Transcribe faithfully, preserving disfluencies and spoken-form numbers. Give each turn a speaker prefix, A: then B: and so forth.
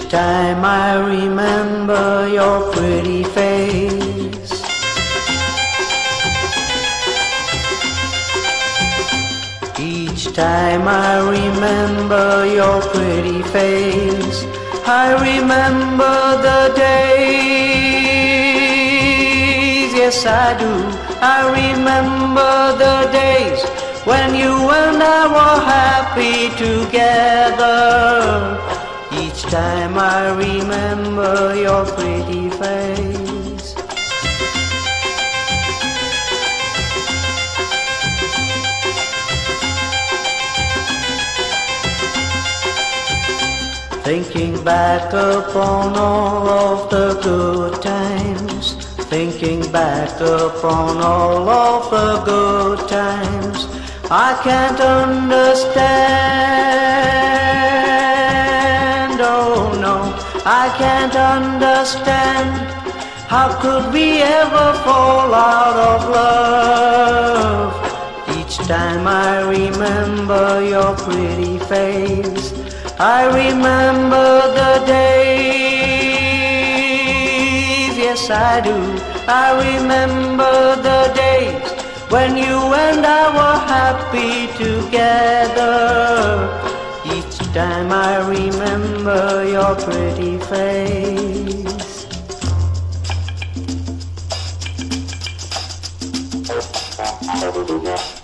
A: time I remember your pretty face, each time I remember your pretty face, I remember the days, yes I do. I remember the days when you and I were happy together. Each time I remember your pretty face. Thinking back upon all of the good times, thinking back upon all of the good times, I can't understand, oh no, I can't understand. How could we ever fall out of love? Each time I remember your pretty face, I remember the days, yes I do. I remember the days when you and I were happy together. Each time I remember your pretty face.